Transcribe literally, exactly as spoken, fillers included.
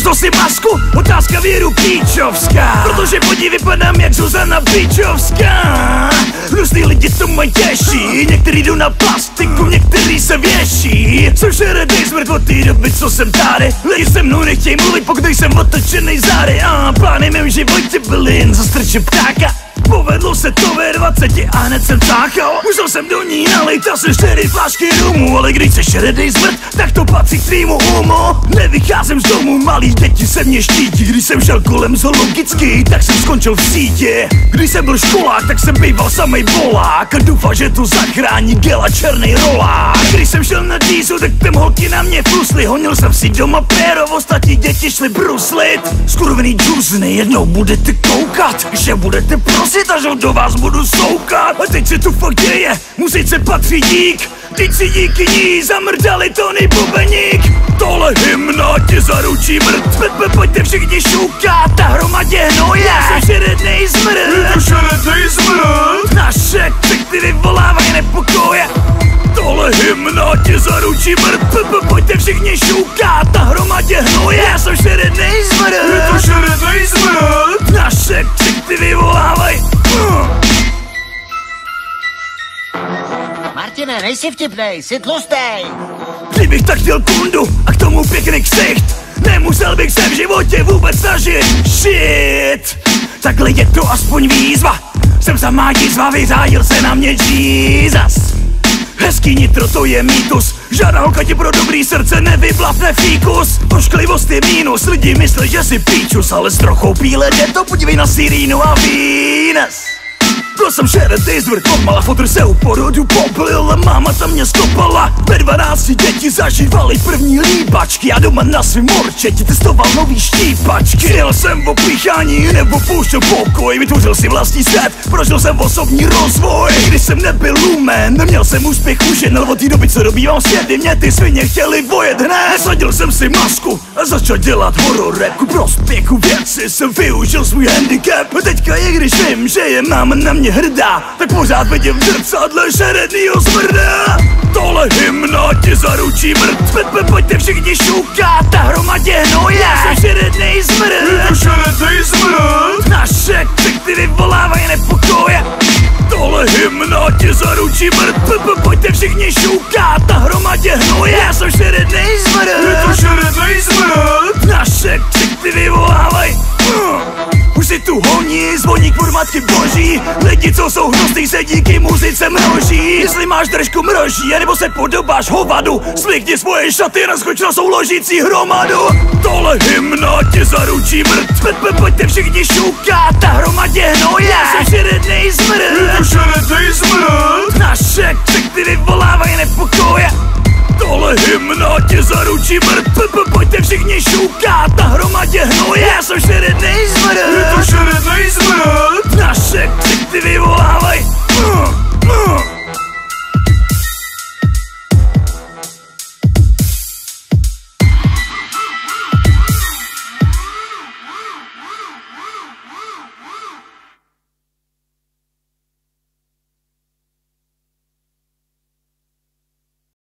si masku, otázka věru píčovská. Protože pod ní vypadám jak Zuzana Píčovská. Různý lidi to mají těžší, některý jdou na plastiku, některý se věší. Jsem šeredej smrt od té doby, co jsem tady. Lidi se mnou nechtějí mluvit, pokud jsem otočenej zády. A plány mém životě byly jen zastrčit ptáka. Povedlo se to ve dvaceti a hned jsem cáchal. Musel jsem do ní nalejt asi čtyři flašky rumu. Ale když se šeredej smrt, tak to patří k tvýmu umu. Nevycházím z domu, malí děti se mě štítí. Když jsem šel kolem zoologický, tak jsem skončil v sítě. Když jsem byl školák, tak jsem býval samej bolák. A doufal, že to zachrání gela černej rolák. Když jsem šel na dízu, tak tam holky na mě flusly. Honil jsem si doma péro, ostatní děti šli bruslit. Skurvený džuzny, jednou budete koukat, že budete prosit, až do vás budu soukat. A teď se tu fakt děje, muzice patří dík. Teď si díky ní zamrdali Tony Bubeník. Tohle hymna tě zaručí mrt. Pojďte všichni šoukat a hromadě hnoje. Já jsem šerednej zmrt. Je to šerednej zmrt. Naše křiky vyvolávají nepokoje. Tohle hymna tě zaručí mrt. Pojďte všichni šoukat a hromadě hnoje. Já jsem šerednej zmrt. Je to šerednej zmrt. Naše křiky vyvolávají. Martine, nejsi vtipnej, jsi tlustej. Kdybych tak chtěl kundu a k tomu pěkný ksicht, nemusel bych se v životě vůbec snažit. Shit, takhle je to aspoň výzva. Jsem samá jízva, vyřádil se na mě Jesus. Hezký nitro, to je mýtus. Žádná holka ti pro dobrý srdce nevyblafne fíkus. Ošklivost je mínus, lidi myslí, že si píčus, ale s trochou píle je to, podívej na Sirínu a Venus. Byl jsem šeredej zmrt, odmala fotr se u porodu poblil. Máma tam mě stopala, ve dvanácti děti zažívali první líbačky. A doma na svým morčeti testoval nový štípačky. Jel jsem o píchání nebo pouštěl pokoj. Vytvořil si vlastní svět, prožil jsem osobní rozvoj. Když jsem nebyl lumen, neměl jsem úspěch už jen od té doby, co dobývám světy, mě ty svině chtěli vojet hned. Sadil jsem si masku a začal dělat horor rap. Ku prospěchu věci jsem využil svůj handicap. A teďka i když vím, že je máma na mě hrdá, tak pořád vidím v zrcadle šerednýho smrda. Tohle hymna tě zaručí mrt. Pojďte všichni šoukat a hromadě hnoje. Já jsem šerednej zmrt. Je to šerednej zmrt. Naše křiky vyvolávají nepokoje. Tohle hymna tě zaručí mrt. Pojďte všichni šoukat a hromadě hnoje. Já jsem šerednej zmrt. Je to šerednej zmrt. Naše křiky vyvolávají. Už si tu honí, zvoník od matky boží. Lidi, co jsou hnusný, se díky muzice množí. Jestli máš držku mroží, anebo se podobáš hovadu, slikni svoje šaty a naskoč na souložící hromadu. Tohle hymna tě zaručí mrt. Pojďte všichni šoukat a hromadě hnoje. Já jsem šerednej zmrt. Je to šerednej zmrt. Naše křiky vyvolávají nepokoje. Tohle hymna tě zaručí mrt. Pojďte všichni šoukat a hromadě hnoje. Já jsem šerednej zmrt. Je to šerednej zmrt. Naše křiky vyvolávají